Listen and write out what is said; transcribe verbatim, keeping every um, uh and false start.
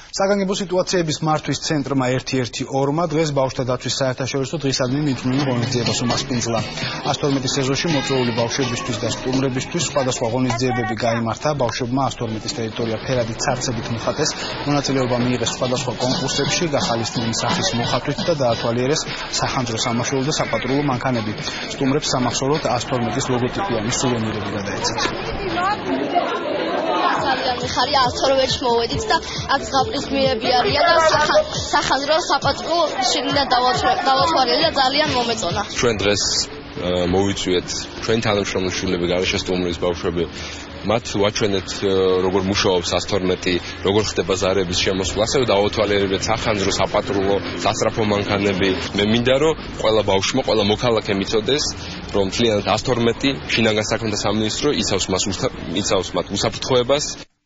საგანგებო სიტუაციების მართვის ცენტრმა ერთი ერთი ორმა დღეს ბავშვთა დათვის საერთაშორისო დღისადმი მიძღვნილი ღონისძიებას უმასპინძლა. ას თორმეტის ეზოში მოწვეული ბავშვებისთვის და სტუმრებისთვის სხვადასხვა ღონისძიებები გაიმართა, ბავშვებმა ას თორმეტის ტერიტორია ფერადი ცარცებით მოხატეს, მონაწილეობა მიიღეს სხვადასხვა კონკურსებში, გახალისდნენ სახის მოხატვით და დაათვალიერეს სახანძრო სამაშველო და საპატრულო მანქანები. სტუმრებს სამახსოვროდ ას თორმეტის ლოგოტიპიანი სუვენირები გადაეცათ. ხარი ას თორმეტში მოვედით და აქ ზღაპრის გმირები არიან და სახანძრო საპატრულო შიგნიდან დავათვალიერე და ძალიან მომეწონა. ჩვენ დღეს მოვიწვიეთ ჩვენ თანამშრომელი შვილები გარეშე სტუმრის ბავშვები. მათ ვაჩვენეთ როგორ მუშაობს ას თორმეტი, როგორ ხდება ზარების შემოსვლა, ასევე დავათვალიერებთ სახანძრო საპატრულო სასწრაფო მანქანები. მე მინდა რომ ყველა ბავშვმა, ყველა მოქალაქემ იცოდეს, რომ მთლიანად ას თორმეტი შინაგან საქმეთა სამინისტრო იცავს მას იცავს მათ უსაფრთხოებას.